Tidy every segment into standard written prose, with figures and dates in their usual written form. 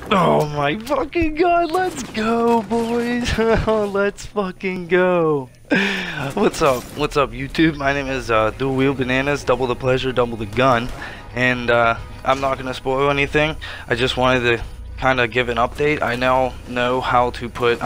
Oh my fucking god, let's go, boys. Let's fucking go. What's up? What's up, YouTube? My name is Dual Wheel Bananas, double the pleasure, double the gun. And I'm not going to spoil anything. I just wanted to kind of give an update. I now know how to put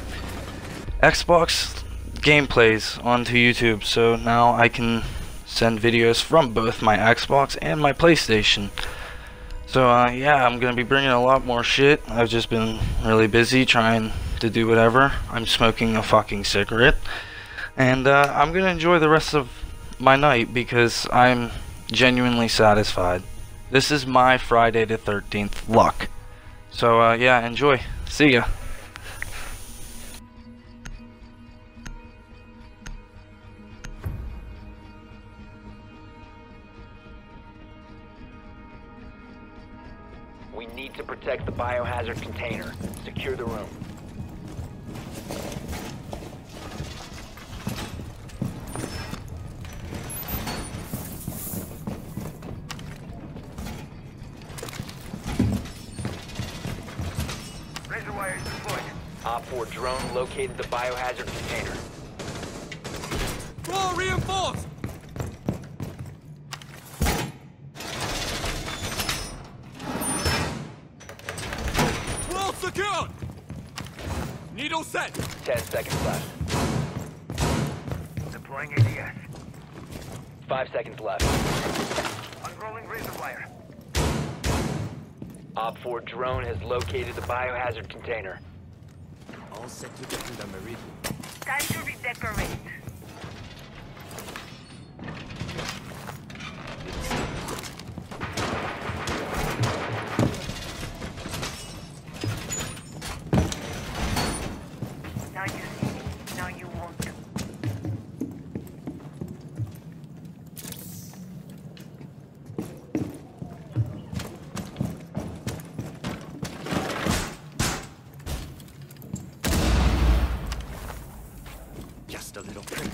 Xbox gameplays onto YouTube. So now I can send videos from both my Xbox and my PlayStation. So yeah, I'm gonna be bringing a lot more shit. I've just been really busy trying to do whatever. I'm smoking a fucking cigarette, and I'm gonna enjoy the rest of my night because I'm genuinely satisfied. This is my Friday the 13th luck. So yeah, enjoy. See ya. We need to protect the biohazard container. Secure the room. Razor wire is deployed. Op 4 drone located the biohazard container. Floor reinforced! Wall secured! Needle set! 10 seconds left. Deploying ADS. 5 seconds left. Unrolling razor wire. Op 4 drone has located the biohazard container. All set to get the meridian. Time to redecorate. Now you see me. Now you won't. Just a little prick.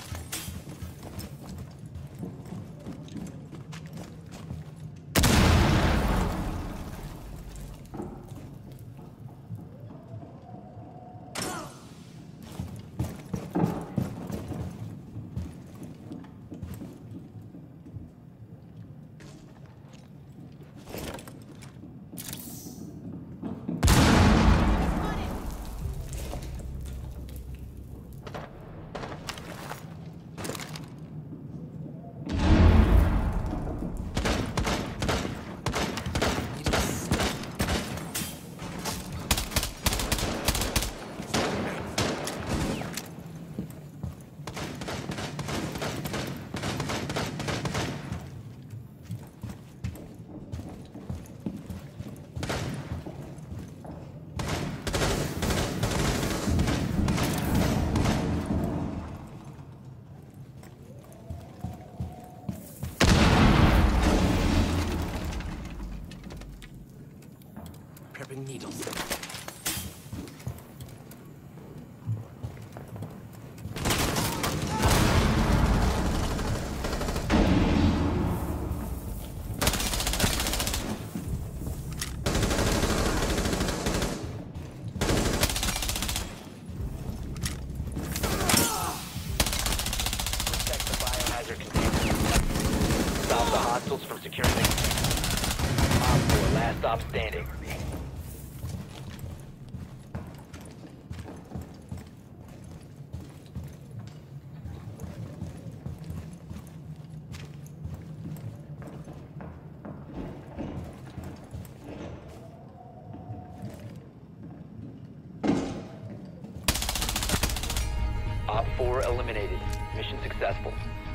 Prepping needles. Protect the biohazard container. Stop the hostiles from securing it. Op 4 last stop standing. Op 4 eliminated. Mission successful.